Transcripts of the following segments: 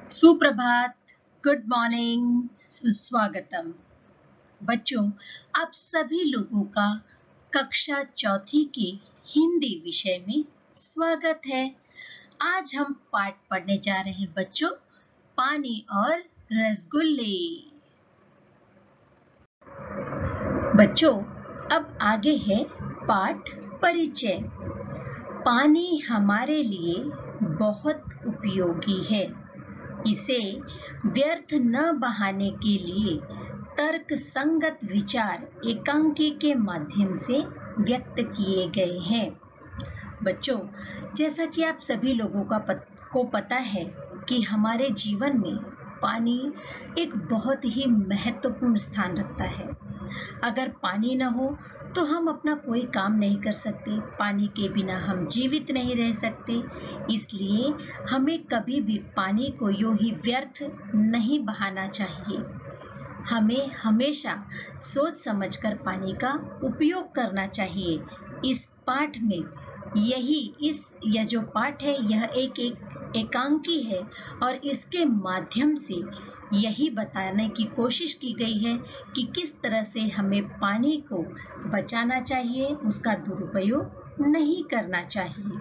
सुप्रभात, good morning, सुस्वागतम। बच्चों, आप सभी लोगों का कक्षा चौथी के हिंदी विषय में स्वागत है। आज हम पाठ पढ़ने जा रहे हैं बच्चों, पानी और रसगुल्ले। बच्चों, अब आगे है पाठ परिचय। पानी हमारे लिए बहुत उपयोगी है। इसे व्यर्थ न बहाने के लिए तर्क संगत विचार एकांकी के माध्यम से व्यक्त किए गए हैं। बच्चों, जैसा कि आप सभी लोगों को पता है कि हमारे जीवन में पानी एक बहुत ही महत्वपूर्ण स्थान रखता है। अगर पानी न हो तो हम अपना कोई काम नहीं कर सकते। पानी के बिना हम जीवित नहीं रह सकते। इसलिए हमें कभी भी पानी को यूं ही व्यर्थ नहीं बहाना चाहिए। हमें हमेशा सोच समझकर पानी का उपयोग करना चाहिए। इस पाठ में यह जो पाठ है यह एक एकांकी है और इसके माध्यम से यही बताने की कोशिश की गई है कि किस तरह से हमें पानी को बचाना चाहिए, उसका दुरुपयोग नहीं करना चाहिए।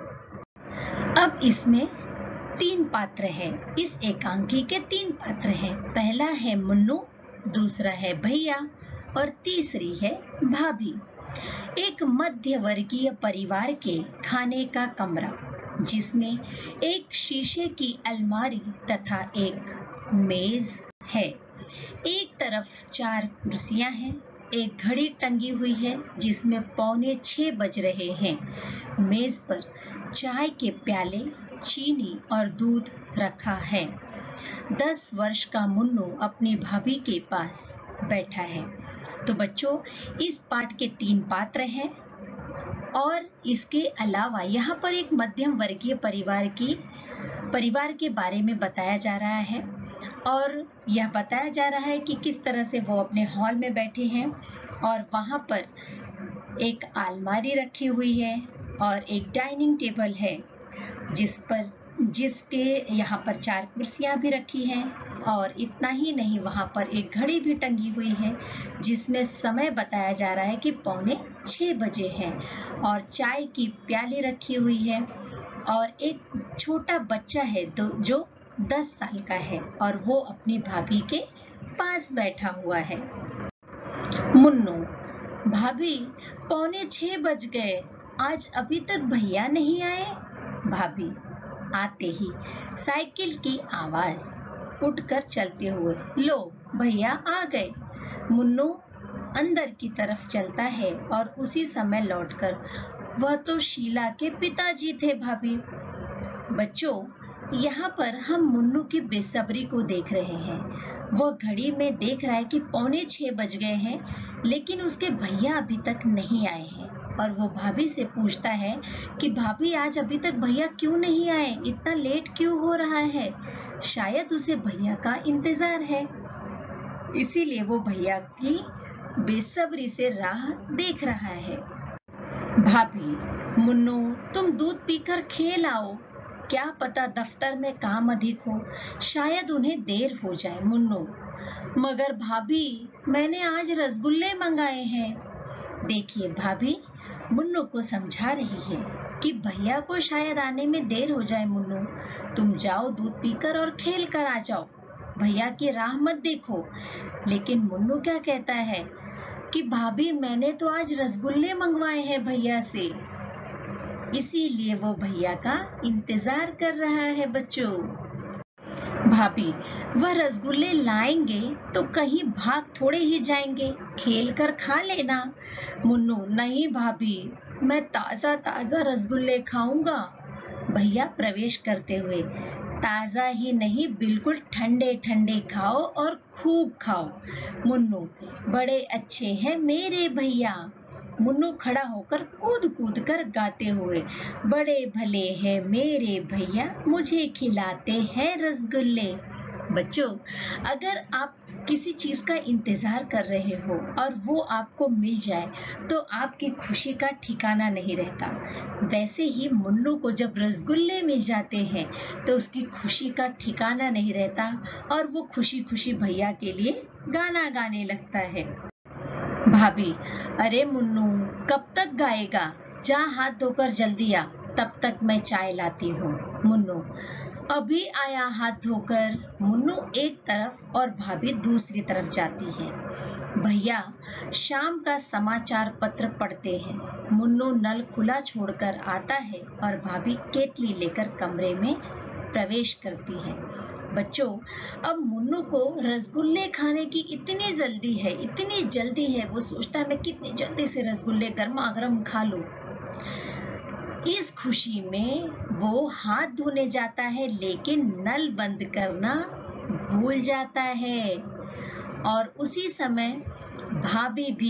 अब इसमें 3 पात्र हैं। इस एकांकी के 3 पात्र हैं। पहला है मुन्नू, दूसरा है भैया और तीसरी है भाभी। एक मध्यवर्गीय परिवार के खाने का कमरा, जिसमें एक शीशे की अलमारी तथा एक मेज है। एक तरफ 4 कुर्सियां हैं। एक घड़ी टंगी हुई है जिसमें 5:45 बज रहे हैं। मेज पर चाय के प्याले, चीनी और दूध रखा है। 10 वर्ष का मुन्नू अपनी भाभी के पास बैठा है। तो बच्चों, इस पाठ के 3 पात्र हैं और इसके अलावा यहाँ पर एक मध्यम वर्गीय परिवार के बारे में बताया जा रहा है और यह बताया जा रहा है कि किस तरह से वो अपने हॉल में बैठे हैं और वहाँ पर एक अलमारी रखी हुई है और एक डाइनिंग टेबल है जिसके यहाँ पर 4 कुर्सियाँ भी रखी हैं और इतना ही नहीं, वहाँ पर एक घड़ी भी टंगी हुई है जिसमें समय बताया जा रहा है कि 5:45 बजे हैं और चाय की प्याली रखी हुई है और एक छोटा बच्चा है जो 10 साल का है और वो अपनी भाभी के पास बैठा हुआ है। मुन्नू: भाभी, 5:45 बज गए, आज अभी तक भैया नहीं आए। भाभी आते ही साइकिल की आवाज, उठकर चलते हुए, लो भैया आ गए। मुन्नू अंदर की तरफ चलता है और उसी समय लौटकर, वह तो शीला के पिताजी थे भाभी। बच्चों, यहाँ पर हम मुन्नू की बेसब्री को देख रहे हैं। वह घड़ी में देख रहा है कि 5:45 बज गए हैं, लेकिन उसके भैया अभी तक नहीं आए हैं और वो भाभी से पूछता है कि भाभी, आज अभी तक भैया क्यों नहीं आए, इतना लेट क्यों हो रहा है। शायद उसे भैया का इंतजार है, इसीलिए वो भैया की बेसब्री से राह देख रहा है। भाभी: मुन्नू, तुम दूध पीकर खेल आओ, क्या पता दफ्तर में काम अधिक हो, शायद उन्हें देर हो जाए। मुन्नू: मगर भाभी, मैंने आज रसगुल्ले मंगाए हैं। देखिए, भाभी मुन्नू को समझा रही है कि भैया को शायद आने में देर हो जाए। मुन्नू, तुम जाओ दूध पीकर और खेल कर आ जाओ, भैया की राह मत देखो। लेकिन मुन्नू क्या कहता है कि भाभी, मैंने तो आज रसगुल्ले मंगवाए हैं भैया से, इसीलिए वो भैया का इंतजार कर रहा है। बच्चों, भाभी: वह रसगुल्ले लाएंगे तो कहीं भाग थोड़े ही जाएंगे, खेल कर खा लेना। मुन्नू: नहीं भाभी, मैं ताजा ताजा रसगुल्ले खाऊंगा। भैया प्रवेश करते हुए: ताजा ही नहीं, बिल्कुल ठंडे ठंडे खाओ और खूब खाओ। मुन्नू: बड़े अच्छे हैं मेरे भैया। मुन्नू खड़ा होकर कूद कूद कर गाते हुए: बड़े भले हैं मेरे भैया, मुझे खिलाते हैं रसगुल्ले। बच्चों, अगर आप किसी चीज का इंतजार कर रहे हो और वो आपको मिल जाए तो आपकी खुशी का ठिकाना नहीं रहता। वैसे ही मुन्नू को जब रसगुल्ले मिल जाते हैं तो उसकी खुशी का ठिकाना नहीं रहता और वो खुशी खुशी भैया के लिए गाना गाने लगता है। भाभी, अरे मुन्नू, कब तक गाएगा? जा हाथ धोकर जल्दी आ, तब तक मैं चाय लाती हूँ। मुन्नू, अभी आया हाथ धोकर। मुन्नू एक तरफ और भाभी दूसरी तरफ जाती है। भैया शाम का समाचार पत्र पढ़ते हैं। मुन्नू नल खुला छोड़कर आता है और भाभी केतली लेकर कमरे में प्रवेश करती है। बच्चों, अब मुन्नू को रसगुल्ले खाने की इतनी जल्दी है, वो सोचता है मैं कितनी जल्दी से रसगुल्ले गर्मा गर्म खा लूं। इस खुशी में वो हाथ धोने जाता है लेकिन नल बंद करना भूल जाता है और उसी समय भाभी भी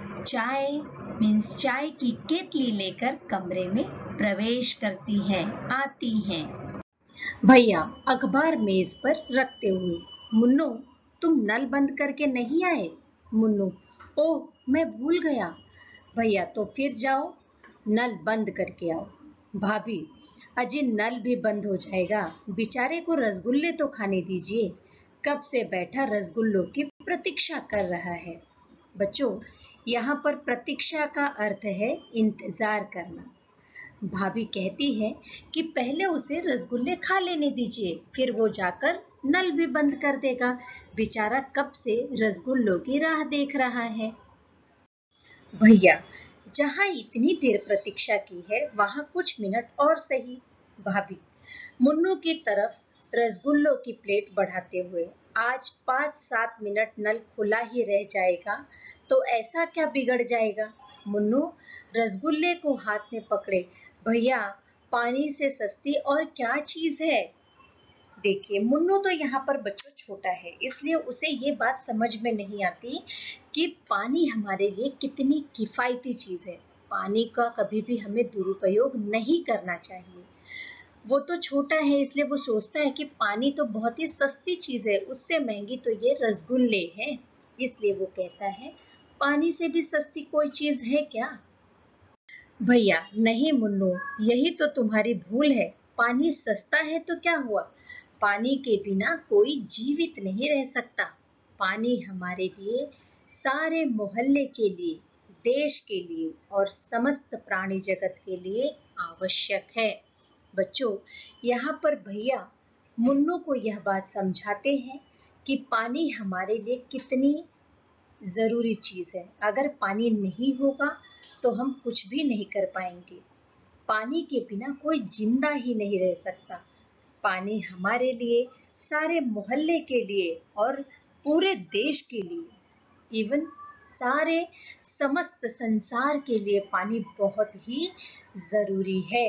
चाय की केतली लेकर कमरे में प्रवेश करती हैं, आती हैं। भैया अखबार मेज पर रखते हुए, मुन्नू, तुम नल बंद करके नहीं आए? मुन्नू, ओह, मैं भूल गया। भैया, तो फिर जाओ नल बंद करके आओ। भाभी, अजी नल भी बंद हो जाएगा, बेचारे को रसगुल्ले तो खाने दीजिए, कब से बैठा रसगुल्लों की प्रतीक्षा कर रहा है। बच्चों, यहाँ पर प्रतीक्षा का अर्थ है इंतजार करना। भाभी कहती है कि पहले उसे रसगुल्ले खा लेने दीजिए, फिर वो जाकर नल भी बंद कर देगा, बेचारा कब से रसगुल्लों की राह देख रहा है। भैया, जहाँ इतनी देर प्रतीक्षा की है वहाँ कुछ मिनट और सही। भाभी मुन्नू की तरफ रसगुल्लों की प्लेट बढ़ाते हुए, आज 5-7 मिनट नल खुला ही रह जाएगा तो ऐसा क्या बिगड़ जाएगा? मुन्नू रसगुल्ले को हाथ में पकड़े, भैया पानी से सस्ती और क्या चीज है? देखिए, मुन्नू तो यहाँ पर बच्चों छोटा है, इसलिए उसे ये बात समझ में नहीं आती कि पानी हमारे लिए कितनी किफायती चीज है। पानी का कभी भी हमें दुरुपयोग नहीं करना चाहिए। वो तो छोटा है, इसलिए वो सोचता है कि पानी तो बहुत ही सस्ती चीज है, उससे महंगी तो ये रसगुल्ले हैं। इसलिए वो कहता है, पानी से भी सस्ती कोई चीज है क्या? भैया, नहीं मुन्नू, यही तो तुम्हारी भूल है। पानी सस्ता है तो क्या हुआ? पानी के बिना कोई जीवित नहीं रह सकता। पानी हमारे लिए, सारे मोहल्ले के लिए, देश के लिए और समस्त प्राणी जगत के लिए आवश्यक है। बच्चों, यहाँ पर भैया मुन्नू को यह बात समझाते हैं कि पानी हमारे लिए कितनी जरूरी चीज है। अगर पानी नहीं होगा तो हम कुछ भी नहीं कर पाएंगे। पानी के बिना कोई जिंदा ही नहीं रह सकता। पानी हमारे लिए, सारे मोहल्ले के लिए और पूरे देश के लिए, इवन सारे समस्त संसार के लिए पानी बहुत ही जरूरी है।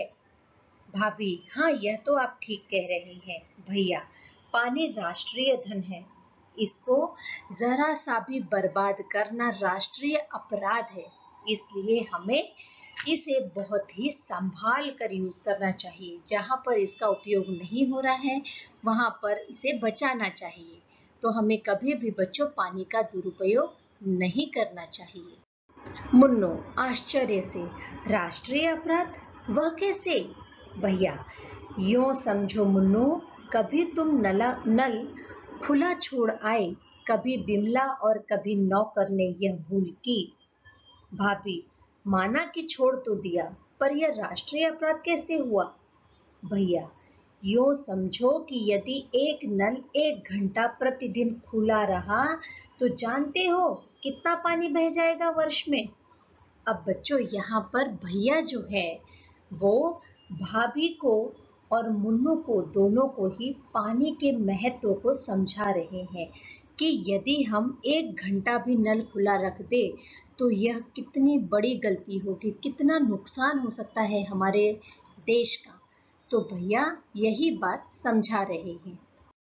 भाभी, हाँ, यह तो आप ठीक कह रहे हैं। भैया, पानी राष्ट्रीय धन है, इसको जरा सा भी बर्बाद करना राष्ट्रीय अपराध है। इसलिए हमें इसे बहुत ही संभाल कर यूज करना चाहिए। जहाँ पर इसका उपयोग नहीं हो रहा है वहाँ पर इसे बचाना चाहिए। तो हमें कभी भी बच्चों पानी का दुरुपयोग नहीं करना चाहिए। मुन्नू आश्चर्य से, राष्ट्रीय अपराध, वह कैसे? भैया, यूं समझो मुन्नू, कभी तुम नल खुला छोड़ आए, कभी बिमला और कभी नौकर ने यह भूल की। भाभी, माना कि छोड़ तो दिया, पर यह राष्ट्रीय अपराध कैसे हुआ? भैया, यूं समझो कि यदि एक नल 1 घंटा प्रतिदिन खुला रहा तो जानते हो कितना पानी बह जाएगा वर्ष में। अब बच्चों, यहाँ पर भैया जो है वो भाभी को और मुन्नू को, दोनों को ही पानी के महत्व को समझा रहे हैं कि यदि हम 1 घंटा भी नल खुला रख दे तो यह कितनी बड़ी गलती होगी, कितना नुकसान हो सकता है हमारे देश का। तो भैया यही बात समझा रहे हैं।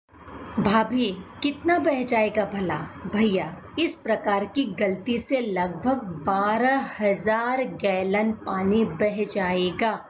भाभी, कितना बह जाएगा भला? भैया, इस प्रकार की गलती से लगभग 12,000 गैलन पानी बह जाएगा।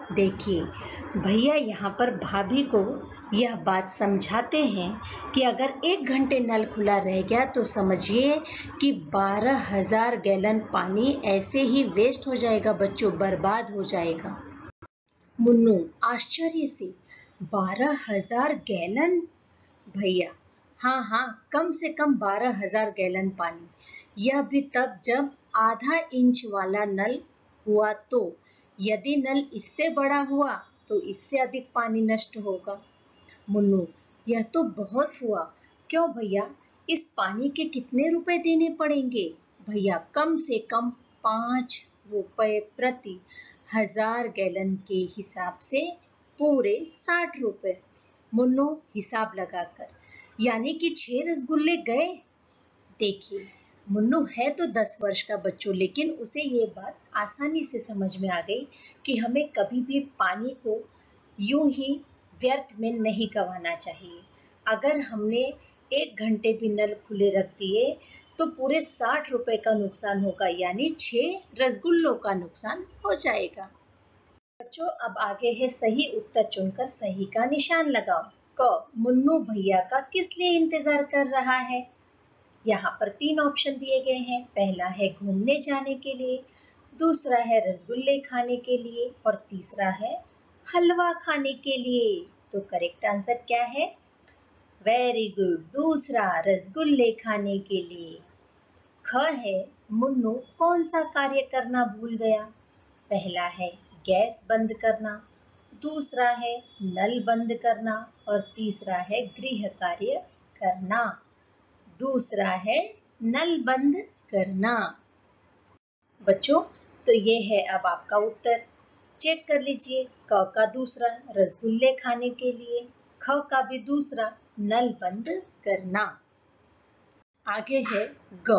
देखिए, भैया यहाँ पर भाभी को यह बात समझाते हैं कि अगर 1 घंटे नल खुला रह गया तो समझिए कि 12,000 गैलन पानी ऐसे ही वेस्ट हो जाएगा बच्चों, बर्बाद हो जाएगा। मुन्नू आश्चर्य से, 12,000 गैलन? भैया, हाँ हाँ, कम से कम 12,000 गैलन पानी, यह भी तब जब आधा इंच वाला नल हुआ तो। यदि नल इससे बड़ा हुआ तो इससे अधिक पानी नष्ट होगा। मुन्नू, यह तो बहुत हुआ। क्यों भैया, इस पानी के कितने रुपए देने पड़ेंगे? भैया, कम से कम 5 रुपए प्रति 1,000 गैलन के हिसाब से पूरे 60 रुपए। मुन्नू हिसाब लगाकर, यानी कि 6 रसगुल्ले गए। देखिए, मुन्नू है तो 10 वर्ष का बच्चों, लेकिन उसे ये बात आसानी से समझ में आ गई कि हमें कभी भी पानी को यूं ही व्यर्थ में नहीं गंवाना चाहिए। अगर हमने 1 घंटे भी नल खुले रख दिए तो पूरे 60 रुपए का नुकसान होगा, यानी 6 रसगुल्लों का नुकसान हो जाएगा। बच्चों, अब आगे है सही उत्तर चुनकर सही का निशान लगाओ। क, मुन्नू भैया का किस लिए इंतजार कर रहा है? यहाँ पर 3 ऑप्शन दिए गए हैं। पहला है घूमने जाने के लिए, दूसरा है रसगुल्ले खाने के लिए और तीसरा है हलवा खाने के लिए। तो करेक्ट आंसर क्या है? वेरी गुड, दूसरा, रसगुल्ले खाने के लिए। ख है, मुन्नू कौन सा कार्य करना भूल गया? पहला है गैस बंद करना, दूसरा है नल बंद करना और तीसरा है गृह कार्य करना। दूसरा है नल बंद करना। बच्चों, तो ये है अब आपका उत्तर। चेक कर लीजिए, क का दूसरा रसगुल्ले खाने के लिए, ख का भी दूसरा नल बंद करना। आगे है ग।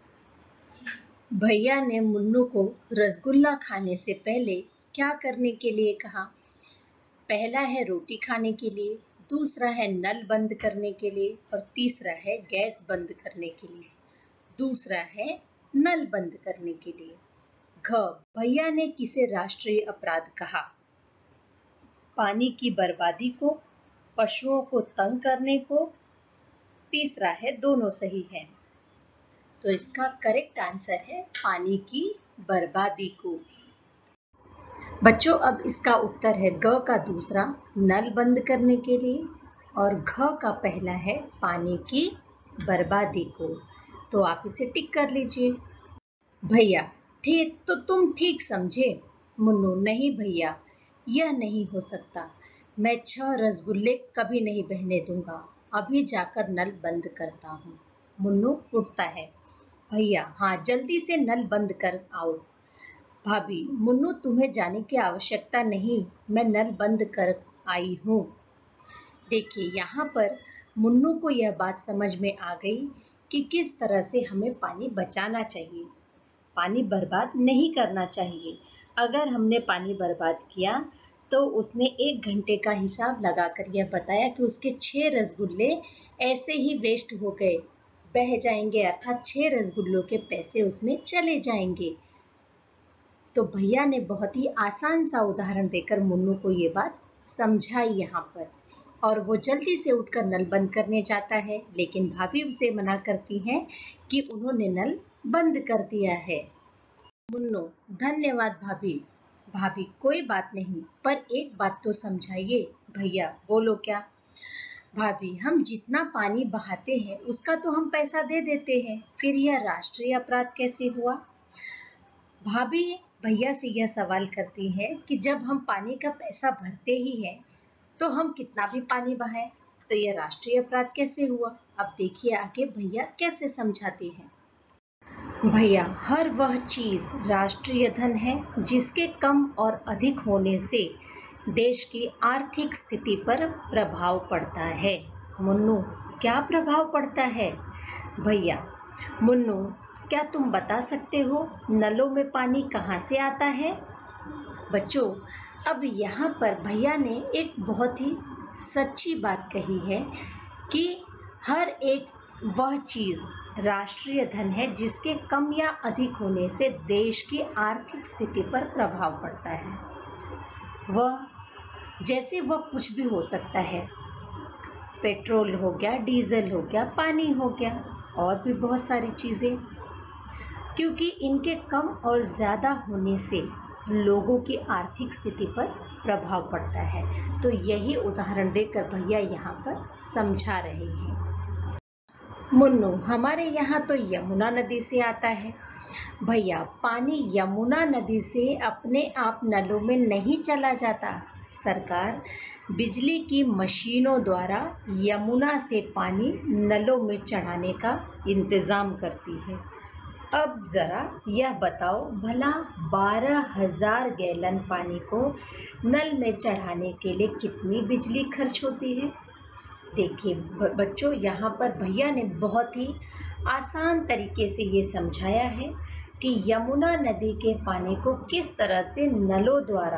भैया ने मुन्नू को रसगुल्ला खाने से पहले क्या करने के लिए कहा? पहला है रोटी खाने के लिए, दूसरा है नल बंद करने के लिए और तीसरा है गैस बंद करने के लिए। दूसरा है नल बंद करने के लिए। घ, भैया ने किसे राष्ट्रीय अपराध कहा? पानी की बर्बादी को, पशुओं को तंग करने को, तीसरा है दोनों सही है। तो इसका करेक्ट आंसर है पानी की बर्बादी को। बच्चों, अब इसका उत्तर है ग का दूसरा नल बंद करने के लिए और घ का पहला है पानी की बर्बादी को। तो आप इसे टिक कर लीजिए। भैया, ठीक तो तुम ठीक समझे। मुन्नू, नहीं भैया, यह नहीं हो सकता। मैं 6 रसगुल्ले कभी नहीं बहने दूंगा। अभी जाकर नल बंद करता हूँ। मुन्नू उठता है। भैया, हाँ, जल्दी से नल बंद कर आओ। भाभी, मुन्नू तुम्हें जाने की आवश्यकता नहीं, मैं नल बंद कर आई हूँ। देखिए, यहाँ पर मुन्नू को यह बात समझ में आ गई कि किस तरह से हमें पानी बचाना चाहिए, पानी बर्बाद नहीं करना चाहिए। अगर हमने पानी बर्बाद किया तो उसने 1 घंटे का हिसाब लगाकर यह बताया कि उसके 6 रसगुल्ले ऐसे ही वेस्ट हो गए, बह जाएंगे, अर्थात 6 रसगुल्लों के पैसे उसमें चले जाएंगे। तो भैया ने बहुत ही आसान सा उदाहरण देकर मुन्नू को ये बात समझाई यहाँ पर, और वो जल्दी से उठकर नल बंद करने जाता है, लेकिन भाभी उसे मना करती हैं कि उन्होंने नल बंद कर दिया है। मुन्नू, धन्यवाद भाभी। भाभी, कोई बात नहीं, पर एक बात तो समझाइए। भैया, बोलो क्या? भाभी, हम जितना पानी बहाते हैं उसका तो हम पैसा दे देते हैं, फिर यह राष्ट्रीय अपराध कैसे हुआ? भाभी भैया से यह सवाल करती है कि जब हम पानी का पैसा भरते ही हैं तो हम कितना भी पानी बहाएं, तो यह राष्ट्रीय अपराध कैसे हुआ? अब देखिए आगे भैया कैसे समझाते हैं। भैया, हर वह चीज राष्ट्रीय धन है जिसके कम और अधिक होने से देश की आर्थिक स्थिति पर प्रभाव पड़ता है। मुन्नू, क्या प्रभाव पड़ता है? भैया, मुन्नू, क्या तुम बता सकते हो नलों में पानी कहाँ से आता है? बच्चों, अब यहाँ पर भैया ने एक बहुत ही सच्ची बात कही है कि हर एक वह चीज राष्ट्रीय धन है जिसके कम या अधिक होने से देश की आर्थिक स्थिति पर प्रभाव पड़ता है। वह जैसे वह कुछ भी हो सकता है, पेट्रोल हो गया, डीजल हो गया, पानी हो गया और भी बहुत सारी चीजें, क्योंकि इनके कम और ज़्यादा होने से लोगों की आर्थिक स्थिति पर प्रभाव पड़ता है। तो यही उदाहरण देकर भैया यहाँ पर समझा रहे हैं। मुन्नू, हमारे यहाँ तो यमुना नदी से आता है। भैया, पानी यमुना नदी से अपने आप नलों में नहीं चला जाता। सरकार बिजली की मशीनों द्वारा यमुना से पानी नलों में चढ़ाने का इंतजाम करती है। अब जरा यह बताओ भला 12,000 गैलन पानी को नल में चढ़ाने के लिए कितनी बिजली खर्च होती है? देखिए बच्चों, यहाँ पर भैया ने बहुत ही आसान तरीके से ये समझाया है कि यमुना नदी के पानी को किस तरह से नलों द्वारा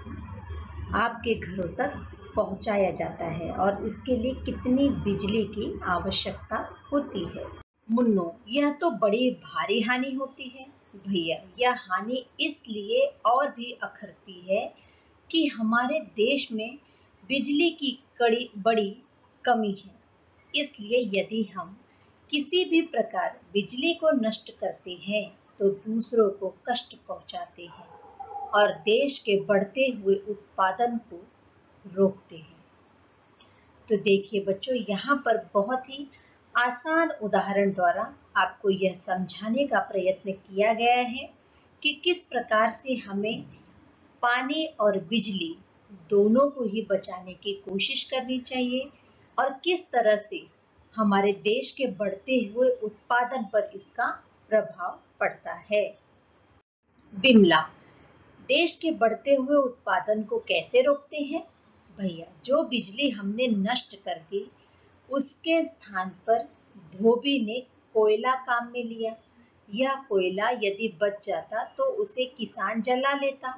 आपके घरों तक पहुंचाया जाता है और इसके लिए कितनी बिजली की आवश्यकता होती है। मुन्नो, यह तो बड़ी भारी हानि होती है। भैया, यह हानि इसलिए और भी अखरती है कि हमारे देश में बिजली की बड़ी कमी है। इसलिए यदि हम किसी भी प्रकार बिजली को नष्ट करते हैं तो दूसरों को कष्ट पहुंचाते हैं और देश के बढ़ते हुए उत्पादन को रोकते हैं। तो देखिए बच्चों, यहाँ पर बहुत ही आसान उदाहरण द्वारा आपको यह समझाने का प्रयत्न किया गया है कि किस प्रकार से हमें पानी और बिजली दोनों को ही बचाने की कोशिश करनी चाहिए और किस तरह से हमारे देश के बढ़ते हुए उत्पादन पर इसका प्रभाव पड़ता है। बिमला, देश के बढ़ते हुए उत्पादन को कैसे रोकते हैं? भैया, जो बिजली हमने नष्ट कर दी उसके स्थान पर धोबी ने कोयला काम में लिया। यह कोयला यदि बच जाता तो उसे किसान जला लेता।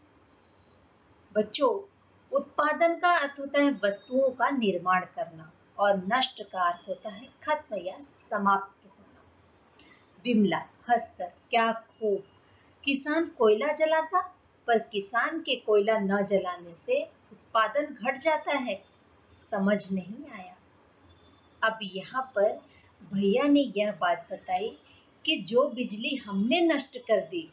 बच्चों, उत्पादन का अर्थ होता है वस्तुओं का निर्माण करना और नष्ट का अर्थ होता है खत्म या समाप्त होना। बिमला हंसकर, क्या खूब! किसान कोयला जलाता, पर किसान के कोयला न जलाने से उत्पादन घट जाता है। समझ नहीं आया। अब यहाँ पर भैया ने यह बात बताई कि जो बिजली हमने नष्ट कर दी,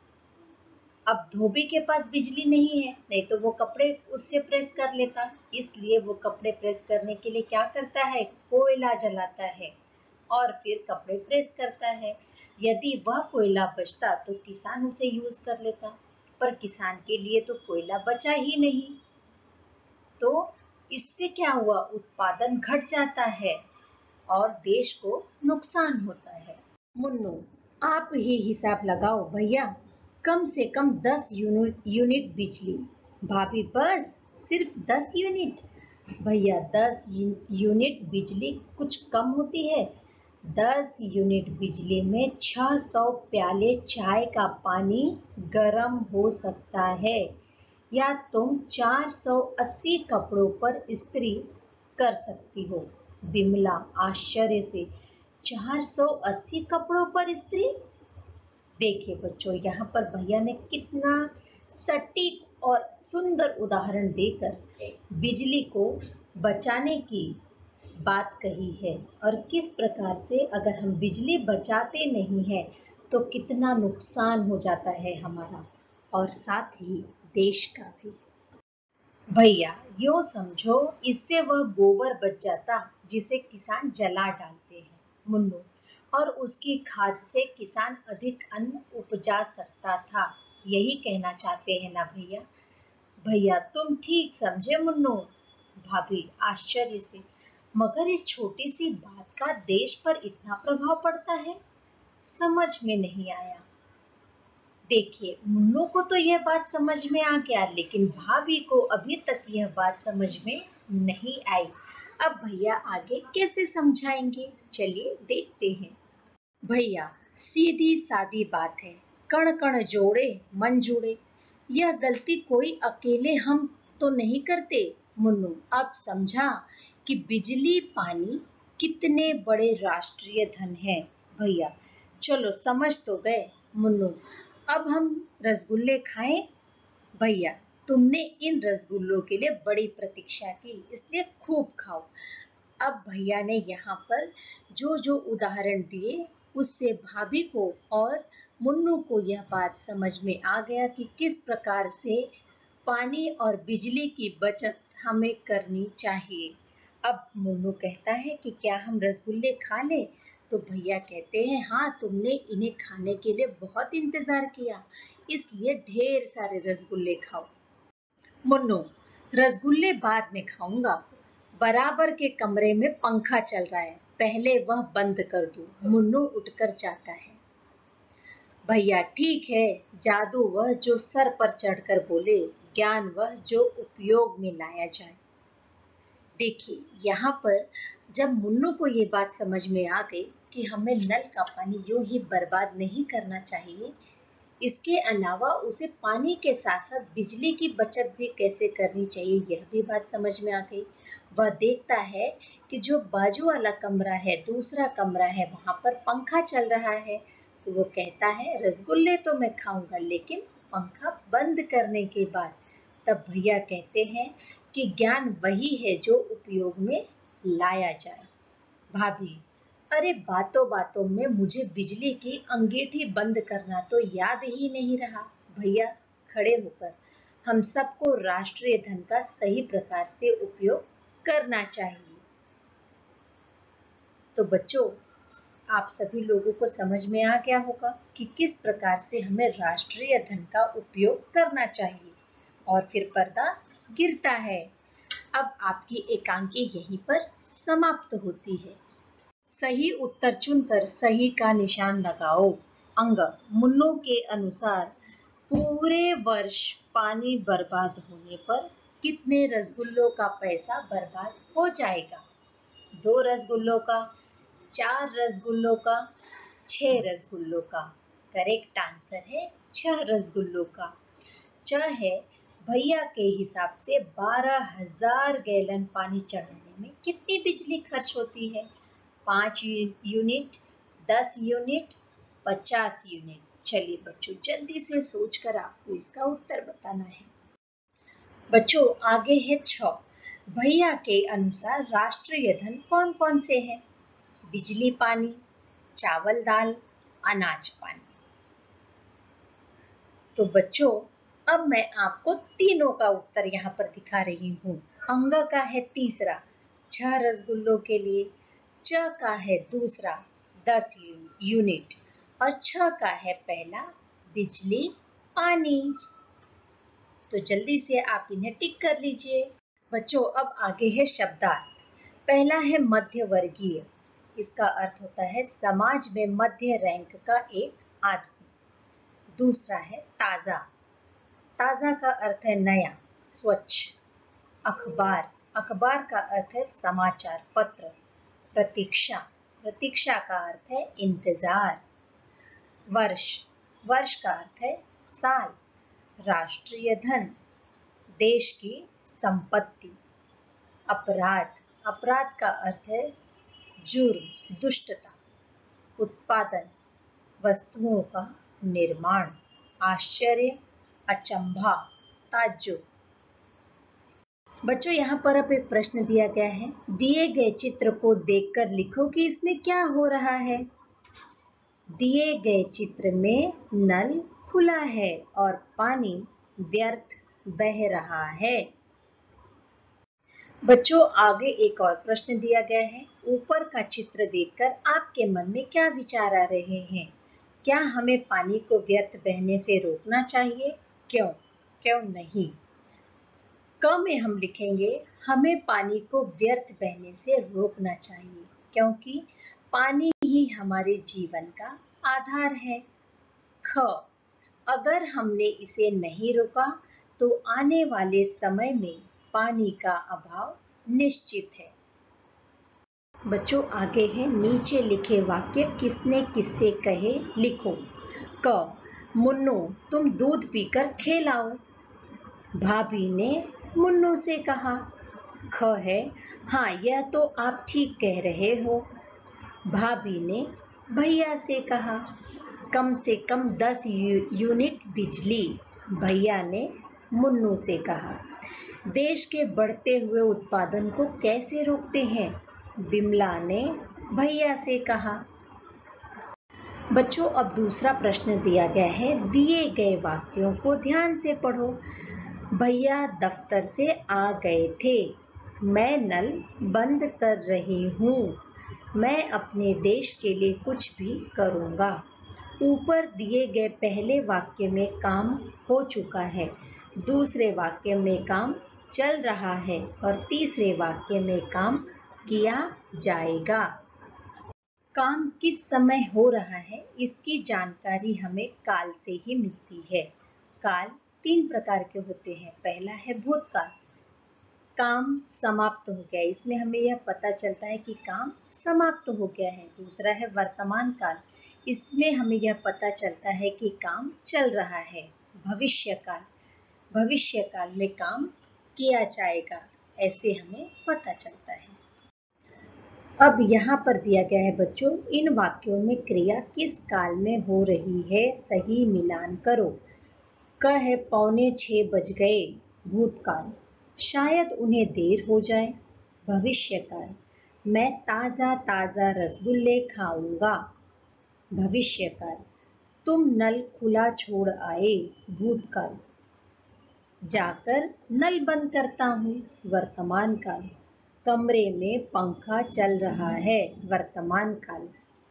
अब धोबी के पास बिजली नहीं है, नहीं तो वो कपड़े उससे प्रेस कर लेता। इसलिए वो कपड़े प्रेस करने के लिए क्या करता है? कोयला जलाता है और फिर कपड़े प्रेस करता है। यदि वह कोयला बचता तो किसान उसे यूज कर लेता, पर किसान के लिए तो कोयला बचा ही नहीं। तो इससे क्या हुआ? उत्पादन घट जाता है और देश को नुकसान होता है। मुन्नू, आप ही हिसाब लगाओ भैया, कम से कम 10 यूनिट बिजली। भाभी, बस सिर्फ 10 यूनिट? भैया, 10 यूनिट बिजली कुछ कम होती है? 10 यूनिट बिजली में 600 प्याले चाय का पानी गर्म हो सकता है या तुम 480 कपड़ों पर इस्त्री कर सकती हो। बिमला आश्चर्य से, 480 कपड़ों पर इस्त्री? देखिए बच्चों, यहाँ पर भैया ने कितना सटीक और सुंदर उदाहरण देकर बिजली को बचाने की बात कही है और किस प्रकार से अगर हम बिजली बचाते नहीं हैं तो कितना नुकसान हो जाता है हमारा और साथ ही देश का भी। भैया, यो समझो इससे वह गोबर बच जाता जिसे किसान जला डालते हैं मुन्नू, और उसकी खाद से किसान अधिक अन्न उपजा सकता था। यही कहना चाहते हैं ना भैया? भैया, तुम ठीक समझे मुन्नू। भाभी आश्चर्य से, मगर इस छोटी सी बात का देश पर इतना प्रभाव पड़ता है? समझ में नहीं आया। देखिए, मुन्नू को तो यह बात समझ में आ गया, लेकिन भाभी को अभी तक यह बात समझ में नहीं आई। अब भैया आगे कैसे समझाएंगे, चलिए देखते हैं। भैया, सीधी सादी बात है, कण कण जोड़े मन जुड़े। यह गलती कोई अकेले हम तो नहीं करते मुन्नू। अब समझा कि बिजली पानी कितने बड़े राष्ट्रीय धन है। भैया, चलो समझ तो गए मुन्नू। अब हम रसगुल्ले खाएं? भैया, तुमने इन रसगुल्लों के लिए बड़ी प्रतीक्षा की, इसलिए खूब खाओ। अब भैया ने यहाँ पर जो जो उदाहरण दिए उससे भाभी को और मुन्नू को यह बात समझ में आ गया कि किस प्रकार से पानी और बिजली की बचत हमें करनी चाहिए। अब मुन्नू कहता है कि क्या हम रसगुल्ले खा लें? तो भैया कहते हैं हाँ, तुमने इन्हें खाने के लिए बहुत इंतजार किया, इसलिए ढेर सारे रसगुल्ले खाओ। मुन्नू, रसगुल्ले बाद में खाऊंगा, बराबर के कमरे में पंखा चल रहा है, पहले वह बंद कर दो। मुन्नू उठकर जाता है। भैया ठीक है, जादू वह जो सर पर चढ़कर बोले, ज्ञान वह जो उपयोग में लाया जाए। देखिए यहाँ पर जब मुन्नू को ये बात समझ में आ गई कि हमें नल का पानी यूं ही बर्बाद नहीं करना चाहिए, इसके अलावा उसे पानी के साथ साथ बिजली की बचत भी कैसे करनी चाहिए, यह भी बात समझ में आ गई। वह देखता है कि जो बाजू वाला कमरा है, दूसरा कमरा है, वहां पर पंखा चल रहा है, तो वो कहता है रसगुल्ले तो मैं खाऊंगा, लेकिन पंखा बंद करने के बाद। तब भैया कहते हैं कि ज्ञान वही है जो उपयोग में लाया जाए। भाभी, अरे बातों बातों में मुझे बिजली की अंगीठी बंद करना तो याद ही नहीं रहा। भैया खड़े होकर, हम सबको राष्ट्रीय धन का सही प्रकार से उपयोग करना चाहिए। तो बच्चों, आप सभी लोगों को समझ में आ गया होगा कि किस प्रकार से हमें राष्ट्रीय धन का उपयोग करना चाहिए। और फिर पर्दा गिरता है। अब आपकी एकांकी यहीं पर समाप्त होती है। सही उत्तर चुनकर सही का निशान लगाओ। अंग, मुन्नू के अनुसार पूरे वर्ष पानी बर्बाद होने पर कितने रसगुल्लों का पैसा बर्बाद हो जाएगा? 2 रसगुल्लों का, 4 रसगुल्लों का, 6 रसगुल्लों का। करेक्ट आंसर है 6 रसगुल्लों का। च है भैया के हिसाब से 12,000 गैलन पानी चढ़ाने में कितनी बिजली खर्च होती है? 5 यूनिट, 10 यूनिट, 50 यूनिट। चलिए बच्चों, जल्दी से सोचकर आपको इसका उत्तर बताना है। बच्चों आगे है 6। भैया के अनुसार राष्ट्रीय धन कौन कौन से हैं? बिजली पानी, चावल दाल, अनाज पानी। तो बच्चों अब मैं आपको तीनों का उत्तर यहाँ पर दिखा रही हूँ। अंग का है तीसरा, 6 रसगुल्लों के लिए। च का है दूसरा, 10 यूनिट। और छ का है पहला, बिजली पानी। तो जल्दी से आप इन्हें टिक कर लीजिए। बच्चों अब आगे है शब्दार्थ। पहला है मध्य वर्गीय। इसका अर्थ होता है समाज में मध्य रैंक का एक आदमी। दूसरा है ताजा। ताजा का अर्थ है नया, स्वच्छ। अखबार, अखबार का अर्थ है समाचार पत्र। प्रतीक्षा, प्रतीक्षा का अर्थ है इंतजार। वर्ष, वर्ष का अर्थ है साल। राष्ट्रीय धन, देश की संपत्ति। अपराध, अपराध का अर्थ है जुर्म, दुष्टता। उत्पादन, वस्तुओं का निर्माण। आश्चर्य, अचंभा, ताज्जुब। बच्चों यहाँ पर अब एक प्रश्न दिया गया है। दिए गए चित्र को देखकर लिखो कि इसमें क्या हो रहा है। दिए गए चित्र में नल खुला है और पानी व्यर्थ बह रहा है। बच्चों आगे एक और प्रश्न दिया गया है। ऊपर का चित्र देखकर आपके मन में क्या विचार आ रहे हैं? क्या हमें पानी को व्यर्थ बहने से रोकना चाहिए? क्यों, क्यों नहीं? क में हम लिखेंगे हमें पानी को व्यर्थ बहने से रोकना चाहिए, क्योंकि पानी ही हमारे जीवन का आधार है। ख, अगर हमने इसे नहीं रोका तो आने वाले समय में पानी का अभाव निश्चित है। बच्चों आगे है नीचे लिखे वाक्य किसने किससे कहे लिखो। क, मुन्नू तुम दूध पीकर खेलाओ। भाभी ने मुन्नू से कहा। ख है हाँ यह तो आप ठीक कह रहे हो। भाभी ने भैया से कहा। कम से कम 10 यूनिट बिजली। भैया ने मुन्नू से कहा। देश के बढ़ते हुए उत्पादन को कैसे रोकते हैं? बिमला ने भैया से कहा। बच्चों, अब दूसरा प्रश्न दिया गया है। दिए गए वाक्यों को ध्यान से पढ़ो। भैया दफ्तर से आ गए थे। मैं नल बंद कर रही हूँ। मैं अपने देश के लिए कुछ भी करूँगा। ऊपर दिए गए पहले वाक्य में काम हो चुका है, दूसरे वाक्य में काम चल रहा है और तीसरे वाक्य में काम किया जाएगा। काम किस समय हो रहा है, इसकी जानकारी हमें काल से ही मिलती है। काल 3 प्रकार के होते हैं। पहला है भूतकाल, काम समाप्त हो गया, इसमें हमें यह पता चलता है कि काम समाप्त हो गया है। दूसरा है वर्तमान काल, इसमें हमें यह पता चलता है कि काम चल रहा है। भविष्य काल, भविष्य काल में काम किया जाएगा, ऐसे हमें पता चलता है। अब यहाँ पर दिया गया है बच्चों, इन वाक्यों में क्रिया किस काल में हो रही है, सही मिलान करो। क है 5:45 बज गए, भूतकाल। शायद उन्हें देर हो जाए, भविष्यकाल। मैं ताज़ा ताज़ा रसगुल्ले खाऊंगा, भविष्यकाल। तुम नल खुला छोड़ आए, भूतकाल। जाकर नल बंद करता हूँ, वर्तमान काल। कमरे में पंखा चल रहा है, वर्तमान काल।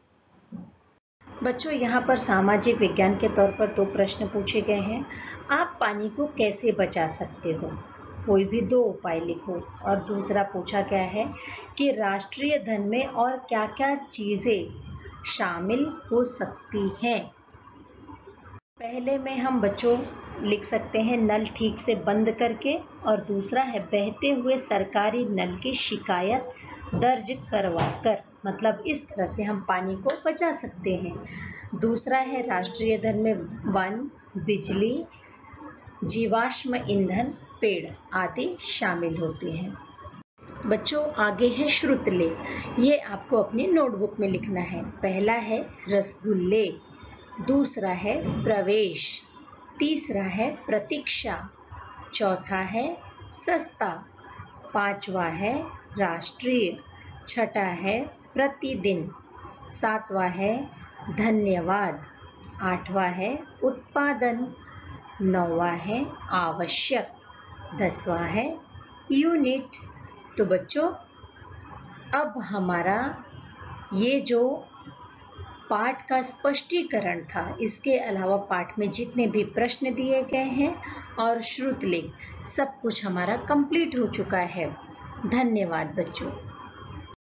बच्चों, यहाँ पर सामाजिक विज्ञान के तौर पर 2 प्रश्न पूछे गए हैं। आप पानी को कैसे बचा सकते हो? कोई भी 2 उपाय लिखो। और दूसरा पूछा गया है कि राष्ट्रीय धन में और क्या-क्या चीजें शामिल हो सकती हैं। पहले में हम बच्चों लिख सकते हैं नल ठीक से बंद करके, और दूसरा है बहते हुए सरकारी नल की शिकायत दर्ज करवाकर। मतलब इस तरह से हम पानी को बचा सकते हैं। दूसरा है राष्ट्रीय धन में वन, बिजली, जीवाश्म ईंधन, पेड़ आदि शामिल होते हैं। बच्चों, आगे है श्रुतलेख। ये आपको अपनी नोटबुक में लिखना है। पहला है रसगुल्ले, दूसरा है प्रवेश, तीसरा है प्रतीक्षा, चौथा है सस्ता, पांचवा है राष्ट्रीय, छठा है प्रतिदिन, सातवां है धन्यवाद, आठवां है उत्पादन, नौवां है आवश्यक, 10वां है यूनिट। तो बच्चों, अब हमारा ये जो पाठ का स्पष्टीकरण था, इसके अलावा पाठ में जितने भी प्रश्न दिए गए हैं और श्रुतलेख, सब कुछ हमारा कंप्लीट हो चुका है। धन्यवाद बच्चों।